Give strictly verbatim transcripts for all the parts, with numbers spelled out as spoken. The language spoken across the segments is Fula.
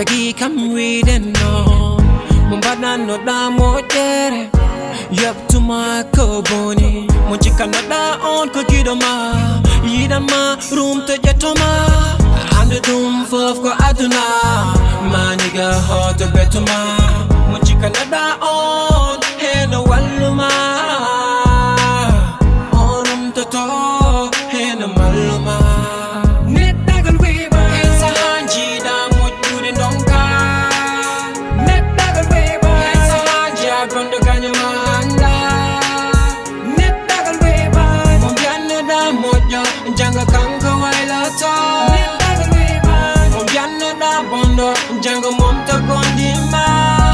Tagi come reading no Mumbana no da motere Yup to my koboni Munchika no da on kukidoma Yidama room to jetoma I'm the doom for ko aduna My nigga hot to betuma Munchika no da on Hey no waluma Onum to to Hey no maluma Nedagal weba It's a hanji da mujudin donka Nedagal weba It's a hanji agondo kanyama Nedagal weba Mombiano da mojo Janga kanka wailata Nedagal weba Mombiano da bondo Janga momta kondima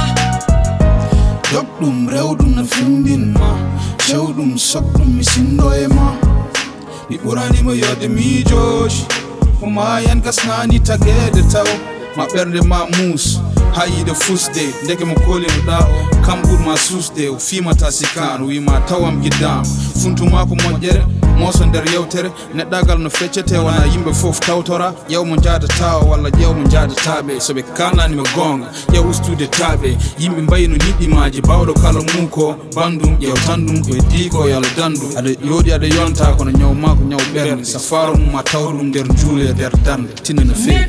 Dokdum rewdum na findin ma Shewdum sokdum mi sindoye ma Ni ɓurani mo yode mi joshi Kuma yan kasnani tagede taw Ma ɓerde ma mus ha yide fusde ndeke mo kolino ɗa kam ɓurma susde o fimata sikan o wima tawam giddam funtuma ko moƴƴere moso nder yewtere neɗɗagal no feccete wona yimɓe fof tawtora ƴew mo jadata walla ƴew mo jadataɓe soɓe kalnanima gonga ƴew ustude taɓe yimɓe mbayi no niɗɗimaji bawɗo kala mum ko bandum ƴew tan ɗum koye diiko yo Allah dandu aɗa yooɗi aɗa yonta kono ñaw ma ko ñaw ɓerde safaro mum ma tawra ɗum nder juule e nder dande tinna no fewi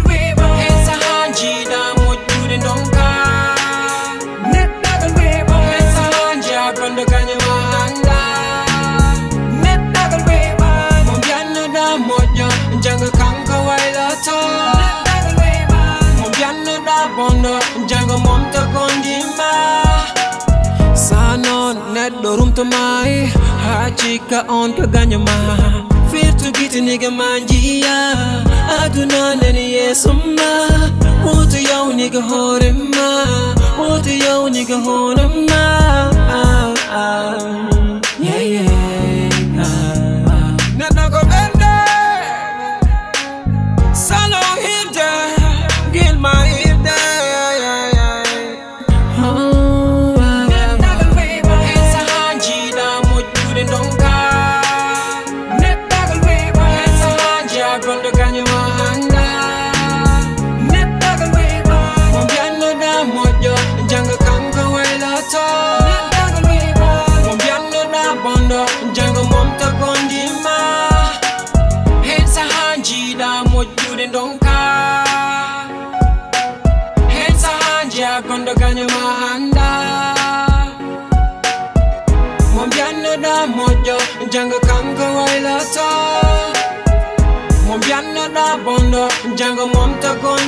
donka Nedagal weba Esa hanji agondo kanyama handa Nedagal weba Mombiano da mojo Janga kanka wailata Nedagal weba Mombiano da bondo Janga momta kondima Sano neddo rumto mai Hachika on ka ganyama Firtu giti nigga manjia Aduna neni yesuma What yo nigga holding ma? What yo nigga holding ma? Yeah, yeah. Nedagal bende, salon hide, gil my hide. Nedagal weba, it's a hanji da mujudin donka. Nedagal weba, it's a hanji agondo kanyama handa. Janga kanka wailata Nedagal weba Mombiano da bondo Janga momta kondima Hensa hanji da mojudin donka Hensa hanji agondo kanyama handa Mombiano da mojo Janga kanka wailata Mombiano da bondo Janga momta kondima